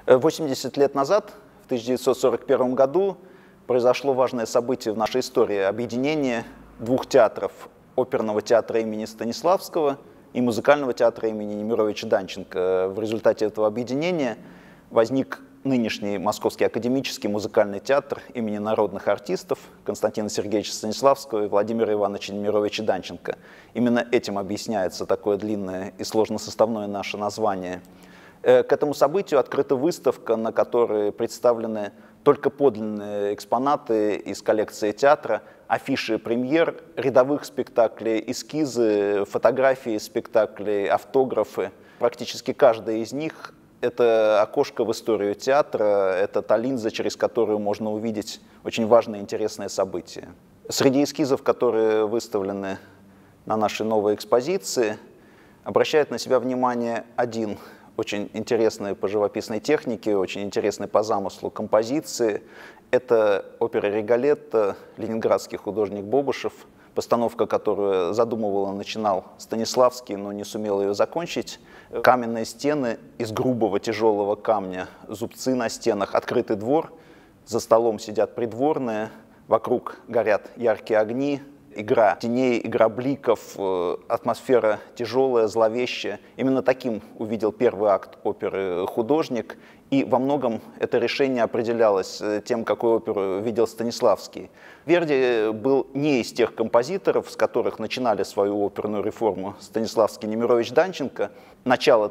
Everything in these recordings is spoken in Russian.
80 лет назад, в 1941 году, произошло важное событие в нашей истории – объединение двух театров – оперного театра имени Станиславского и музыкального театра имени Немировича Данченко. В результате этого объединения возник нынешний Московский академический музыкальный театр имени народных артистов Константина Сергеевича Станиславского и Владимира Ивановича Немировича Данченко. Именно этим объясняется такое длинное и сложносоставное наше название. К этому событию открыта выставка, на которой представлены только подлинные экспонаты из коллекции театра, афиши премьер, рядовых спектаклей, эскизы, фотографии спектаклей, автографы. Практически каждая из них – это окошко в историю театра, это та линза, через которую можно увидеть очень важные и интересные события. Среди эскизов, которые выставлены на нашей новой экспозиции, обращает на себя внимание один очень интересный по живописной технике, очень интересный по замыслу композиции. Это опера «Риголетто», ленинградский художник Бобышев, постановка, которую задумывал и начинал Станиславский, но не сумел ее закончить. Каменные стены из грубого тяжелого камня, зубцы на стенах, открытый двор, за столом сидят придворные, вокруг горят яркие огни, игра теней, игра бликов, атмосфера тяжелая, зловещая. Именно таким увидел первый акт оперы художник, и во многом это решение определялось тем, какую оперу видел Станиславский. Верди был не из тех композиторов, с которых начинали свою оперную реформу Станиславский и Немирович Данченко. Начало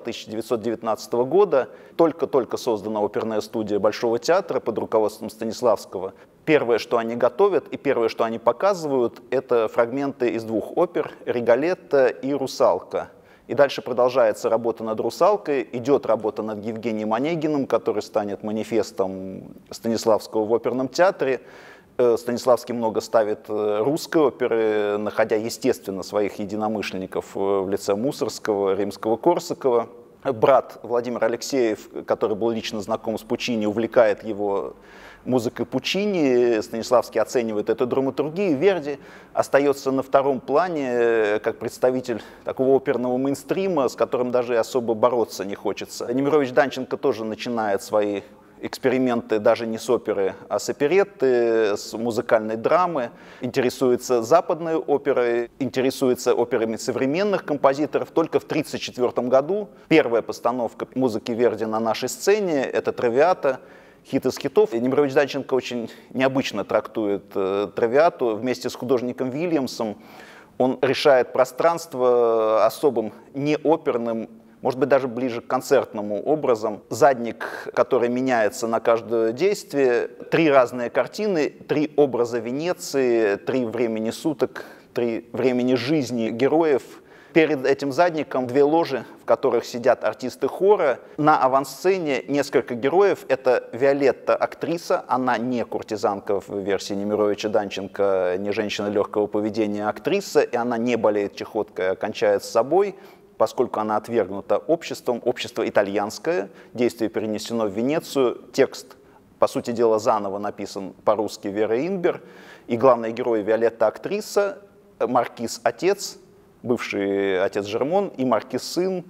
1919 года, только-только создана оперная студия Большого театра под руководством Станиславского. Первое, что они готовят и первое, что они показывают, это фрагменты из двух опер «Риголетто» и «Русалка». И дальше продолжается работа над «Русалкой», идет работа над Евгением Онегиным, который станет манифестом Станиславского в оперном театре. Станиславский много ставит русской оперы, находя, естественно, своих единомышленников в лице Мусорского, Римского-Корсакова. Брат Владимир Алексеев, который был лично знаком с Пучини, увлекает его музыкой Пучини. Станиславский оценивает эту драматургию. Верди остается на втором плане, как представитель такого оперного мейнстрима, с которым даже особо бороться не хочется. Немирович Данченко тоже начинает свои эксперименты даже не с оперы, а с оперетты, с музыкальной драмы, интересуется западной оперой, интересуется операми современных композиторов. Только в 1934 году первая постановка музыки Верди на нашей сцене – это «Травиата», хит из хитов. И Немирович Данченко очень необычно трактует «Травиату». Вместе с художником Вильямсом он решает пространство особым неоперным, может быть, даже ближе к концертному образом. Задник, который меняется на каждое действие, три разные картины, три образа Венеции, три времени суток, три времени жизни героев. Перед этим задником две ложи, в которых сидят артисты хора. На авансцене несколько героев. Это Виолетта, актриса, она не куртизанка в версии Немировича Данченко, не женщина легкого поведения, а актриса, и она не болеет чехоткой, а кончает с собой, поскольку она отвергнута обществом. Общество итальянское, действие перенесено в Венецию, текст, по сути дела, заново написан по-русски Верой Инбер, и главный герой Виолетта актриса, маркиз отец, бывший отец Жермон, и маркиз сын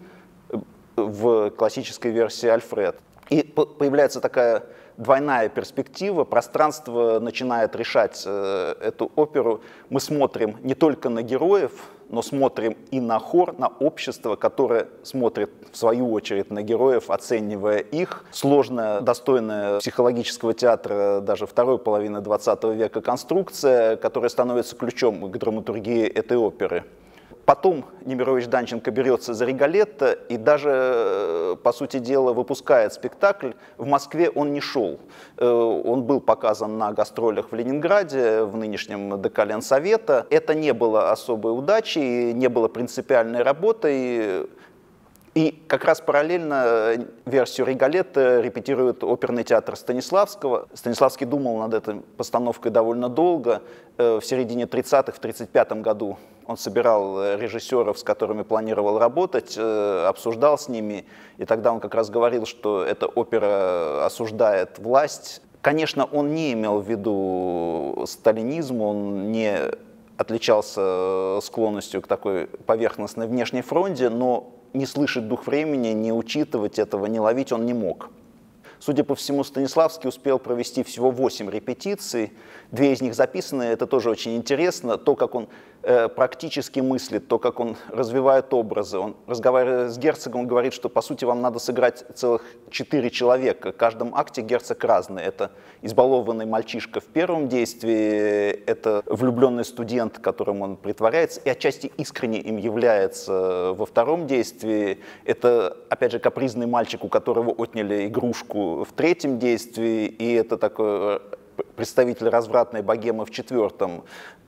в классической версии Альфред. И появляется такая двойная перспектива, пространство начинает решать эту оперу. Мы смотрим не только на героев, но смотрим и на хор, на общество, которое смотрит в свою очередь на героев, оценивая их. Сложная, достойная психологического театра даже второй половины XX века конструкция, которая становится ключом к драматургии этой оперы. Потом Немирович Данченко берется за «Риголетто» и даже, по сути дела, выпускает спектакль. В Москве он не шел. Он был показан на гастролях в Ленинграде, в нынешнем ДК Ленсовета. Это не было особой удачей, не было принципиальной работой. И как раз параллельно версию «Риголетто» репетирует оперный театр Станиславского. Станиславский думал над этой постановкой довольно долго. В середине 30-х, в 1935 году он собирал режиссеров, с которыми планировал работать, обсуждал с ними. И тогда он как раз говорил, что эта опера осуждает власть. Конечно, он не имел в виду сталинизм, он не отличался склонностью к такой поверхностной внешней фронте, но не слышать дух времени, не учитывать этого, не ловить он не мог. Судя по всему, Станиславский успел провести всего 8 репетиций, 2 из них записаны, это тоже очень интересно, то, как он практически мыслит, то, как он развивает образы. Он, разговаривая с герцогом, говорит, что, по сути, вам надо сыграть целых 4 человека. В каждом акте герцог разный. Это избалованный мальчишка в первом действии, это влюбленный студент, которым он притворяется, и отчасти искренне им является во втором действии. Это, опять же, капризный мальчик, у которого отняли игрушку в третьем действии, и это такой представитель развратной богемы в четвертом.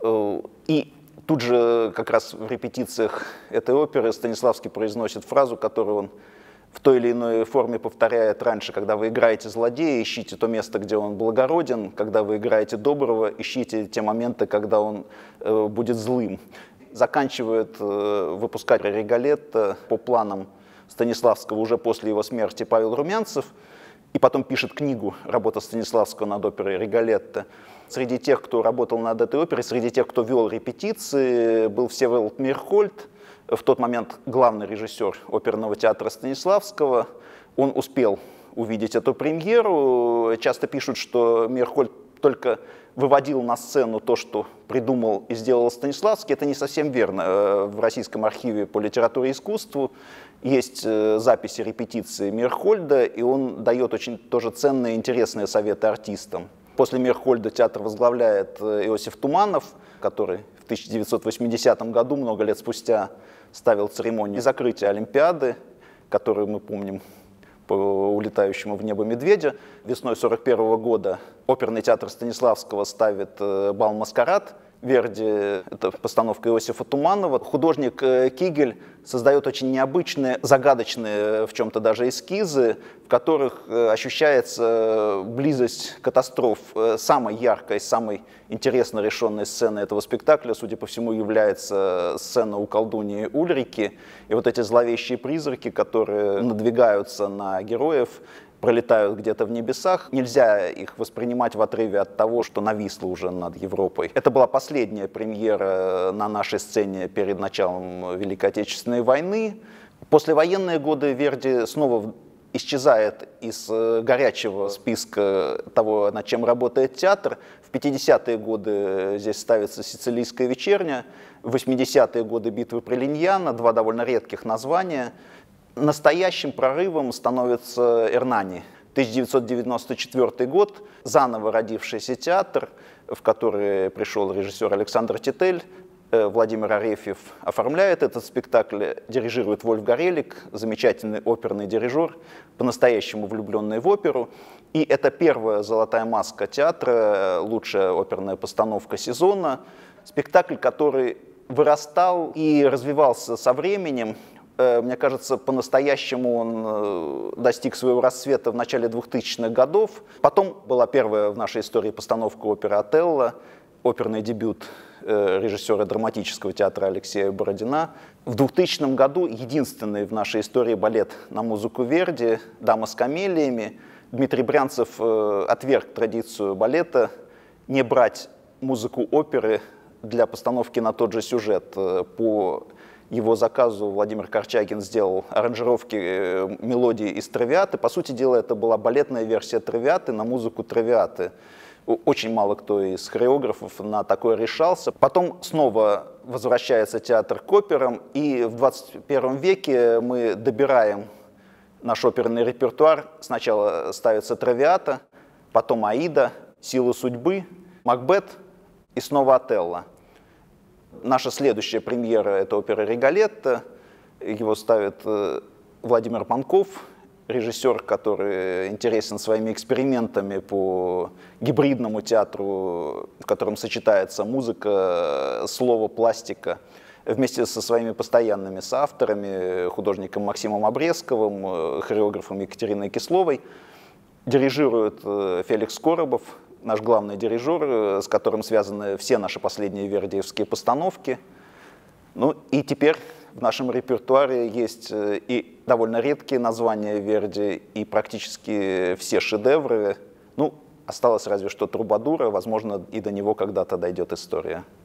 И тут же, как раз в репетициях этой оперы, Станиславский произносит фразу, которую он в той или иной форме повторяет раньше: когда вы играете злодея, ищите то место, где он благороден, когда вы играете доброго, ищите те моменты, когда он будет злым. Заканчивает выпускать Риголетто по планам Станиславского уже после его смерти Павел Румянцев, и потом пишет книгу «Работа Станиславского над оперой Риголетто». Среди тех, кто работал над этой оперой, среди тех, кто вел репетиции, был Всеволод Мейрхольд, в тот момент главный режиссер оперного театра Станиславского. Он успел увидеть эту премьеру. Часто пишут, что Мейрхольд только выводил на сцену то, что придумал и сделал Станиславский. Это не совсем верно. В Российском архиве по литературе и искусству есть записи репетиции Мейрхольда, и он дает очень тоже ценные и интересные советы артистам. После Мейрхольда театр возглавляет Иосиф Туманов, который в 1980 году, много лет спустя, ставил церемонию закрытия Олимпиады, которую мы помним по улетающему в небо медведя. Весной 1941 года оперный театр Станиславского ставит бал «Маскарад». Верди — это постановка Иосифа Туманова. Художник Кигель создает очень необычные, загадочные в чем-то даже эскизы, в которых ощущается близость катастроф. Самой яркой, самой интересно решенной сценой этого спектакля, судя по всему, является сцена у колдуньи Ульрики. И вот эти зловещие призраки, которые надвигаются на героев, пролетают где-то в небесах, нельзя их воспринимать в отрыве от того, что нависло уже над Европой. Это была последняя премьера на нашей сцене перед началом Великой Отечественной войны. Послевоенные годы Верди снова исчезает из горячего списка того, над чем работает театр. В 50-е годы здесь ставится «Сицилийская вечерня», в 80-е годы «Битвы при Линьяно», 2 довольно редких названия. Настоящим прорывом становится «Эрнани». 1994 год, заново родившийся театр, в который пришел режиссер Александр Тетель. Владимир Арефьев оформляет этот спектакль, дирижирует Вольф Горелик, замечательный оперный дирижер, по-настоящему влюбленный в оперу. И это первая «Золотая маска» театра, лучшая оперная постановка сезона. Спектакль, который вырастал и развивался со временем. Мне кажется, по-настоящему он достиг своего расцвета в начале 2000-х годов. Потом была первая в нашей истории постановка оперы «Отелло», оперный дебют режиссера драматического театра Алексея Бородина. В 2000 году единственный в нашей истории балет на музыку Верди «Дама с камелиями». Дмитрий Брянцев отверг традицию балета не брать музыку оперы для постановки на тот же сюжет. По его заказу Владимир Корчагин сделал аранжировки мелодий из «Травиаты». По сути дела, это была балетная версия «Травиаты» на музыку «Травиаты». Очень мало кто из хореографов на такое решался. Потом снова возвращается театр к операм, и в 21 веке мы добираем наш оперный репертуар. Сначала ставится «Травиата», потом «Аида», «Сила судьбы», «Макбет» и снова «Отелло». Наша следующая премьера — это опера «Риголетто». Его ставит Владимир Панков, режиссер, который интересен своими экспериментами по гибридному театру, в котором сочетается музыка, слово, пластика. Вместе со своими постоянными соавторами, художником Максимом Обрезковым, хореографом Екатериной Кисловой, дирижирует Феликс Коробов, наш главный дирижер, с которым связаны все наши последние вердиевские постановки. Ну и теперь в нашем репертуаре есть и довольно редкие названия Верди, и практически все шедевры. Ну, осталось разве что «Трубадура», возможно, и до него когда-то дойдет история.